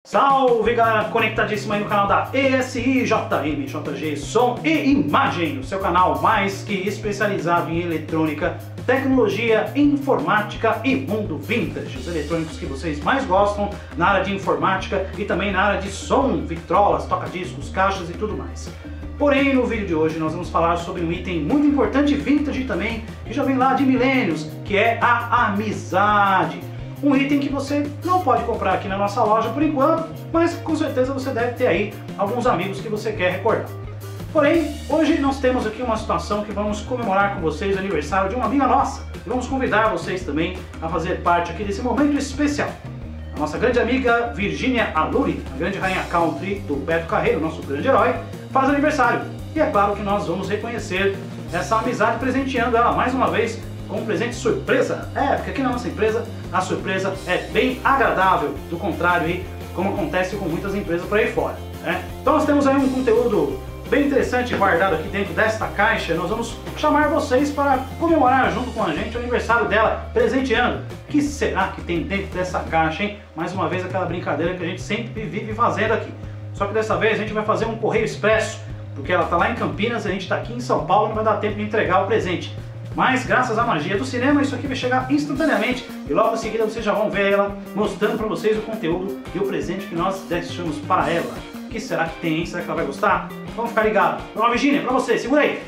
Salve galera, conectadíssima aí no canal da ESI JM, JG Som e Imagem, o seu canal mais que especializado em eletrônica, tecnologia, informática e mundo vintage, os eletrônicos que vocês mais gostam na área de informática e também na área de som, vitrolas, toca-discos, caixas e tudo mais. Porém, no vídeo de hoje nós vamos falar sobre um item muito importante vintage também, que já vem lá de milênios, que é a amizade. Um item que você não pode comprar aqui na nossa loja por enquanto, mas com certeza você deve ter aí alguns amigos que você quer recordar. Porém, hoje nós temos aqui uma situação que vamos comemorar com vocês o aniversário de uma amiga nossa. E vamos convidar vocês também a fazer parte aqui desse momento especial. A nossa grande amiga Virginia Aluri, a grande rainha country do Beto Carreiro, nosso grande herói, faz aniversário. E é claro que nós vamos reconhecer essa amizade presenteando ela mais uma vez com um presente surpresa. Porque aqui na nossa empresa a surpresa é bem agradável, do contrário aí, como acontece com muitas empresas por aí fora, né? Então nós temos aí um conteúdo bem interessante guardado aqui dentro desta caixa. Nós vamos chamar vocês para comemorar junto com a gente o aniversário dela, presenteando. O que será que tem dentro dessa caixa, hein? Mais uma vez aquela brincadeira que a gente sempre vive fazendo aqui. Só que dessa vez a gente vai fazer um correio expresso, porque ela está lá em Campinas e a gente está aqui em São Paulo, não vai dar tempo de entregar o presente. Mas graças à magia do cinema, isso aqui vai chegar instantaneamente e logo em seguida vocês já vão ver ela mostrando para vocês o conteúdo e o presente que nós deixamos para ela. O que será que tem, hein? Será que ela vai gostar? Vamos ficar ligados. Vamos, Virginia, para você, segura aí!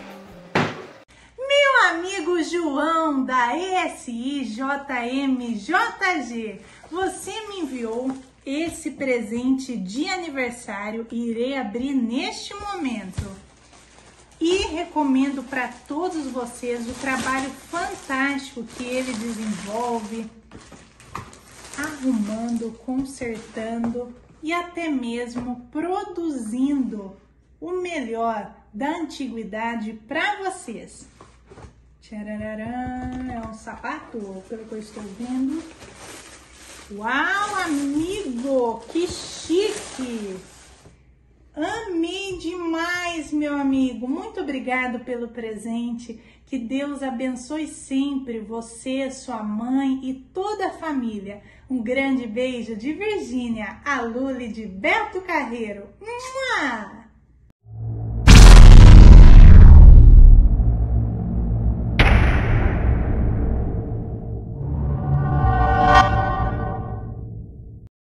Meu amigo João da ESI JM JG, você me enviou esse presente de aniversário e irei abrir neste momento. E recomendo para todos vocês o trabalho fantástico que ele desenvolve, arrumando, consertando e até mesmo produzindo o melhor da antiguidade para vocês. Tcharararã, é um sapato, pelo que eu estou vendo. Uau, amigo, que chique! Amei demais, meu amigo. Muito obrigado pelo presente. Que Deus abençoe sempre você, sua mãe e toda a família. Um grande beijo de Virginia Aluri de Beto Carreiro. Mua!